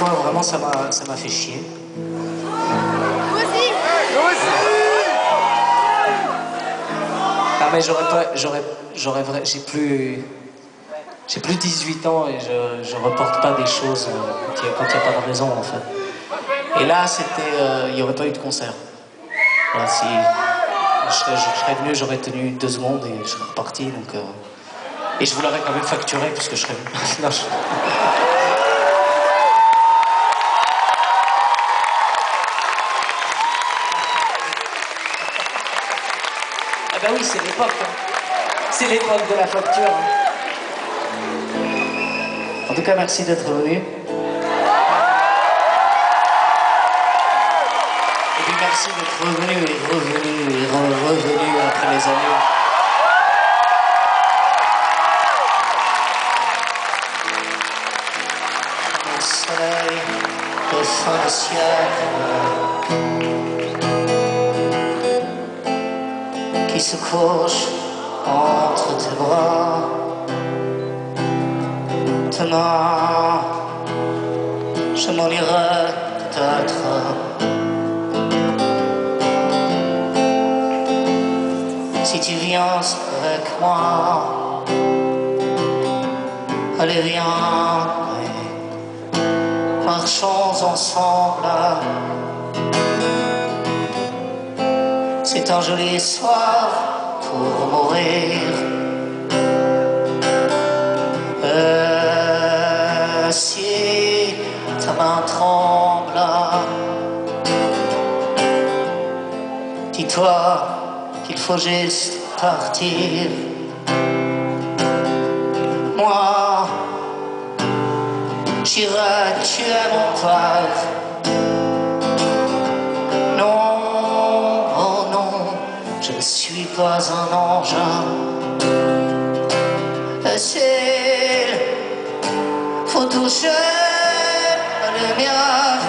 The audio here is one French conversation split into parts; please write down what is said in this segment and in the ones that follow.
fois, vraiment, ça m'a fait chier. Nous aussi. Nous aussi. Ah mais j'ai plus 18 ans et je reporte pas des choses quand il n'y a pas de raison en fait. Et là, il n'y aurait pas eu de concert. Voilà, si je serais venu, j'aurais tenu 2 secondes et je serais reparti. Donc, et je vous l'aurais quand même facturé puisque je serais venu. Non, Ah bah oui, c'est l'époque. Hein. C'est l'époque de la facture. Hein. En tout cas, merci d'être venu. Et puis merci d'être revenu et revenu et revenu après les années. Le soleil défend le ciel qui se couche entre tes bras. Demain, je m'en irai peut-être. Si tu viens avec moi, allez viens, marchons ensemble. C'est un joli soir pour mourir. Si ta main tremble, dis-toi qu'il faut juste partir. Moi, j'irai tuer mon père. Non, oh non, je ne suis pas un ange. S'il faut toucher la lumière,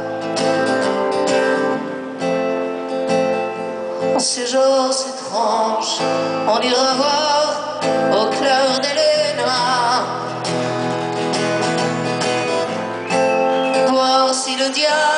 en ces jours étranges, on ira voir au clair des lunes, voir si le diable